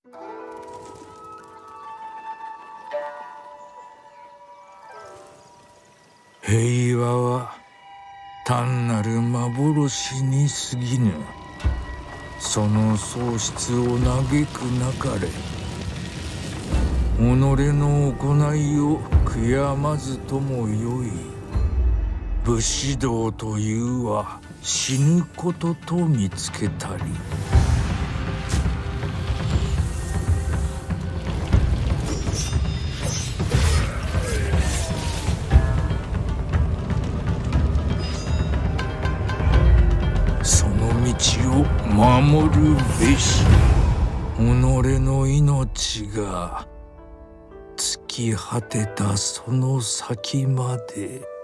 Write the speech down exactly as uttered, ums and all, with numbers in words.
平和は単なる幻に過ぎぬ。その喪失を嘆くなかれ。己の行いを悔やまずともよい。武士道というは死ぬことと見つけたり。その道を守るべし。己の命が尽き果てたその先まで。